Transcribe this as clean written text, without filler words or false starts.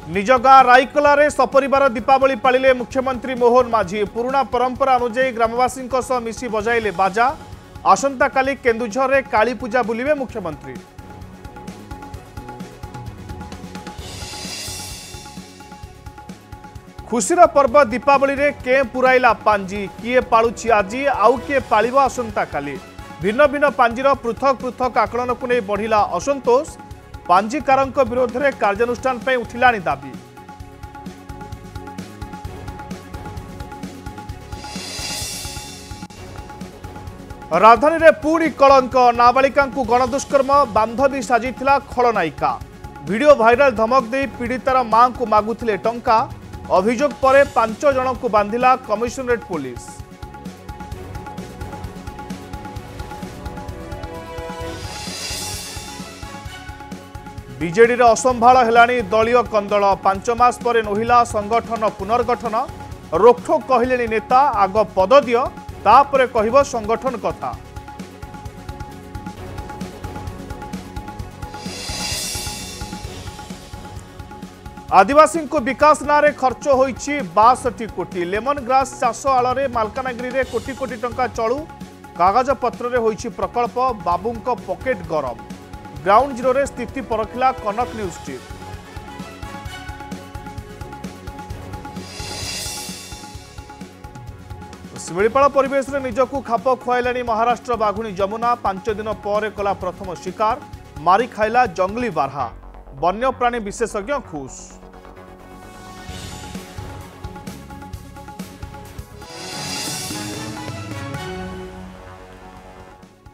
निज गाँ राइकला सपरिवार दीपावली पालिले मुख्यमंत्री मोहन माझी। पुराणा परंपरा अनुजाई ग्रामवासी मिसी बजाइले बाजा। आसंता काली केन्दुझर रे काली पूजा बुलिबे मुख्यमंत्री। खुशीर पर्व दीपावली रे के पुराइला पांजी। किए पालुछि आजी आउ किए पालिबो आसंता काली। भिन्न भिन्न पांजीर पृथक पृथक आकलन को नहीं बढ़िला असंतोष। पांजीकारक विरोध में कार्यानुष्ठान पे उठिलानी दाबी। राजधानी रे पुणी कलंक। नाबालिका गणदुष्कर्म बांधवी साजिथिला खलनायिका। वीडियो भाइराल धमक दे पीड़ितार मां को मागुथिले टंका। अभियोग पर 5 जन को बांधिला कमिशनरेट पुलिस। बीजेडी असंभाल हेलानी दलीय कंदल। 5 मास पर नहिला संगठन पुनर्गठन। रोकठोक कहले नेता आग पद दियो तापरे कहब संगठन कथा। आदिवासी को विकास नारे खर्च होईछि 62 कोटी। लेमन ग्रास चाष आଳରେ मालकानगिरी रे कोटी कोटी टंका चलू। कागज पत्र रे होईछि प्रकल्प। बाबूंको पॉकेट गरम। ग्राउंड जीरो रे स्थिति परखिला कनक न्यूज टीम। शिमिलीपाल परिवेश रे निजकू खाप खुआइलानी महाराष्ट्र बाघुणी जमुना। 5 दिन पर कला प्रथम शिकार। मारी खाइला जंगली बारहा। वन्यप्राणी विशेषज्ञ खुश।